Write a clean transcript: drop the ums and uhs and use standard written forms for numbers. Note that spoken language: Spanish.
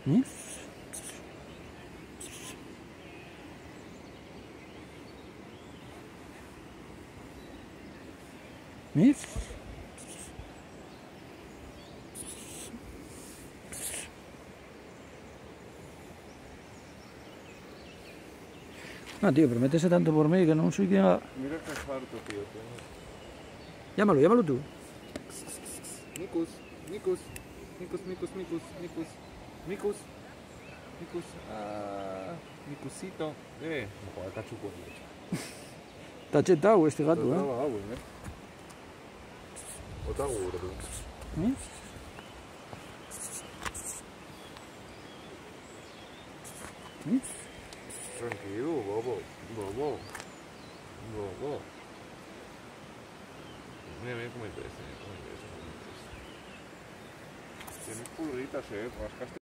¿Eh? ¿Eh? No, tío, pero métese tanto por mí que no soy quien... Mira que harto, tío. Llámalo, llámalo tú. Mikus, Mikus, Mikus, Mikus, Mikus, Mikus, Mikus, Mikus, Mikusito. No joder, cachupo. Está chetado este gato, ¿eh? Otra gordo. ¿Eh? ¿Eh? Tranquilo, bobo, bobo, bobo. Mira cómo empieza, cómo empieza. Tienes pulritas, rascaste.